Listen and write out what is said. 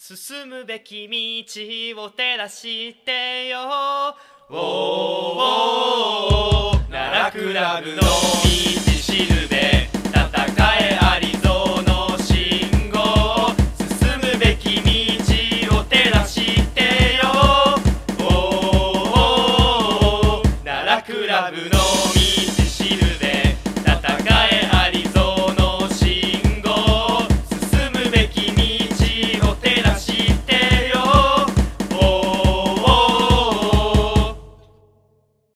進むべき道を照らしてよ。おーおー奈落ラブの道